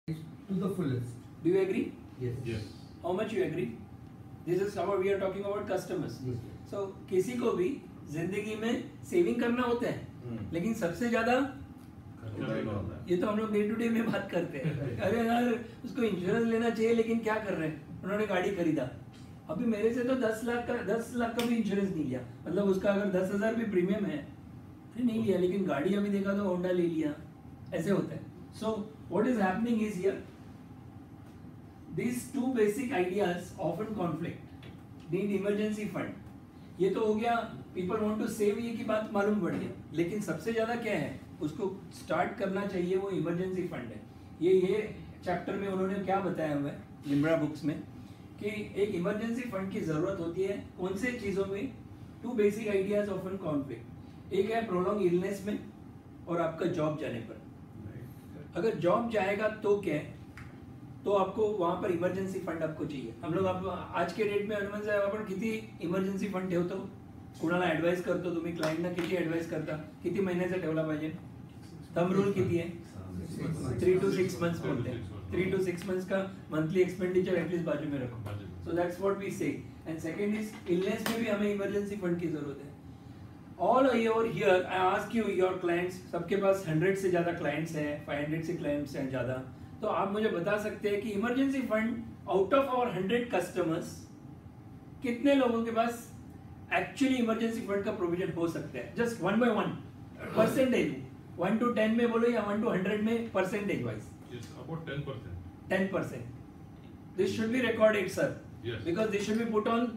to the fullest. Do you agree? Yes. Yes. How much you agree? This is how we are talking about customers. Yes. So किसी को भी जिंदगी में saving करना होता है, लेकिन सबसे ज्यादा ये तो हम लोग डे टू डे में बात करते हैं। अरे यार उसको इंश्योरेंस लेना चाहिए, लेकिन क्या कर रहे हैं, उन्होंने गाड़ी खरीदा, अभी मेरे से तो 10 लाख का भी इंश्योरेंस नहीं लिया, मतलब उसका अगर 10,000 भी प्रीमियम है फिर नहीं लिया, लेकिन गाड़ी अभी देखा तो होंडा ले लिया, ऐसे होता है। So what is happening is here these two basic ideas often conflict. Need emergency fund. ये तो हो गया people want to save, ये की बात मालूम पड़ गया, लेकिन सबसे ज्यादा क्या है उसको स्टार्ट करना चाहिए, वो इमरजेंसी फंड है। ये चैप्टर में उन्होंने क्या बताया हुआ है लिम्ब्रा बुक्स में कि एक इमरजेंसी फंड की जरूरत होती है कौन से चीजों में। Two basic ideas often conflict, एक है प्रोलॉन्ग इलनेस में और आपका जॉब जाने पर। अगर जॉब जाएगा तो क्या है, तो आपको वहां पर इमर्जन्सी फंड आपको चाहिए। हम लोग आज के डेट में हनुमान साहेब आपण किती इमर्जन्सी फंड ठेवतो, कुणाला ऍडवाइस करतो तुम्ही, क्लायंटना किती ऍडवाइस करता, किती महिन्याचा ठेवला पाहिजे, थंब रूल किती है 3 to 6 मंथ्स बोलते हैं। 3 to 6 मंथ्स का मंथली एक्सपेंडिचर एटलीस्ट बाजू में रखो। So that's what we say. And second is illness में भी हमें इमरजेंसी फंड की जरूरत है। All over here I ask you your clients, सबके पास 100 से ज्यादा क्लाइंट्स हैं, 500 से क्लाइंट्स हैं ज्यादा, तो आप मुझे बता सकते हैं कि emergency fund out of our 100 customers कितने लोगों के पास एक्चुअली इमरजेंसी फंड का प्रोविजन हो सकता है? जस्ट 1 by 1 परसेंटेज, 1 to 10 में बोलो या 1 to 100 में percentage wise. Yes, about 10%. 10%. This should be recorded, sir. Yes. Because this should be put on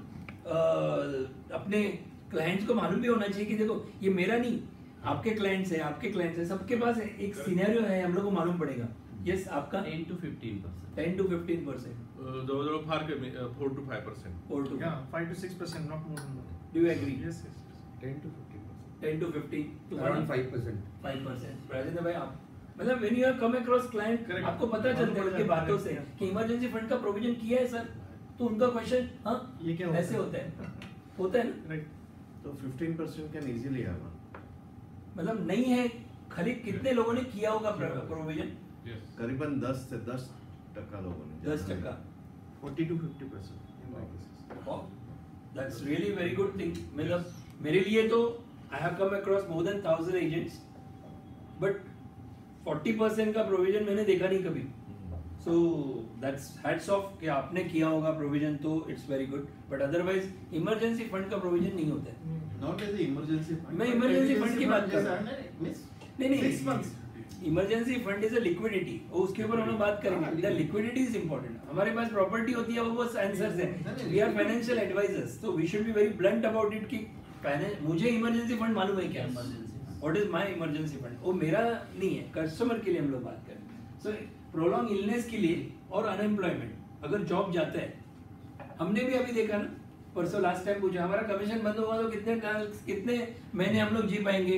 अपने क्लाइंट्स को मालूम भी होना चाहिए कि देखो ये मेरा नहीं, आपके क्लाइंट्स है, आपके क्लाइंट्स है, सबके पास एक सिनेरियो है, हम लोग को मालूम पड़ेगा। यस, आपका 10 to 15%. 10 to 15%. जवळजवळ फार कमी 4 to 5%. 4 to Yeah, 5 to 6%, not more than that. Do you agree? Yes, yes, yes. 10 to 50%. 10 to 15. Around 5%. 5%. Rajendra भाई, आप मतलब when you have come across client, Correct. आपको पता चलता है उनकी बातों से Correct. कि इमरजेंसी फंड का प्रोविजन किया है सर, तो उनका क्वेश्चन हाँ ये क्या होता है? ऐसे होता है ना। Right. तो 15% can easily have one. मतलब नहीं है, खाली कितने लोगों ने किया होगा प्रोविजन? Yes. करीबन 10 से 10% लोगों ने 10%। 40 to 50% in my cases. That's really very good thing. मतलब मेरे लिए तो I have come across more than 1000 agents, but 40% का प्रोविजन मैंने देखा नहीं कभी। सो दैट्स हैट्स ऑफ कि आपने किया होगा प्रोविजन, तो it's very good, but otherwise emergency fund का प्रोविजन नहीं होता है। Not as the emergency fund. मैं इमरजेंसी फंड की बात कर रहा हूँ। Miss, नहीं 6 months. Emergency fund is a liquidity, उसके ऊपर हम लोग बात करेंगे। The liquidity is important. हमारे पास प्रॉपर्टी होती है, वो बस आंसर्स है। वी आर फाइनेंशियल एडवाइजर्स, तो we should be very blunt about it कि मुझे इमरजेंसी फंड मालूम है क्या, what is my emergency fund, वो मेरा नहीं है, कस्टमर के लिए हम लोग बात करें। सो प्रोलॉन्ग इलनेस के लिए और अनएम्प्लॉयमेंट, अगर जॉब जाता है, हमने भी अभी देखा ना, परसों लास्ट टाइम पूछा हमारा कमीशन बंद होगा तो कितने महीने हम लोग जी पाएंगे,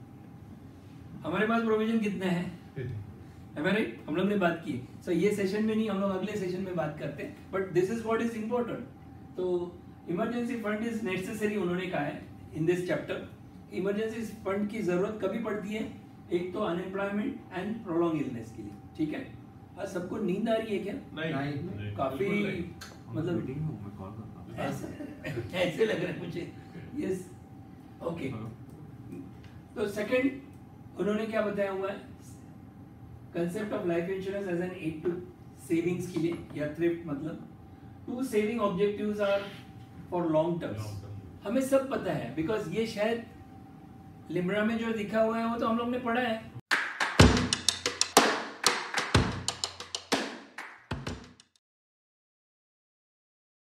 हमारे पास प्रोविजन कितना है, राइट? हम लोग ने बात की। सो ये सेशन में नहीं, हम लोग अगले सेशन में बात करते हैं, but this is what is important. तो इमरजेंसी फंड इज नेसेसरी, उन्होंने कहा है in this chapter. Emergency fund की जरूरत कभी पड़ती है, एक तो अनएम्प्लॉयमेंट एंड प्रोलॉन्ग इलनेस के लिए, ठीक है। आज सबको नींद आ रही है क्या? नहीं. काफी बिल्कुल नहीं. मतलब ऐसे लग रहा है मुझे। Yes, okay. तो सेकंड उन्होंने क्या बताया हुआ है, concept of life insurance as an aid to savings के लिए या थ्रिफ्ट, मतलब 2 saving objectives are for long terms. हमें सब पता है, बिकॉज ये शायद लिम्ब्रा में जो लिखा हुआ है वो तो हम लोग ने पढ़ा है।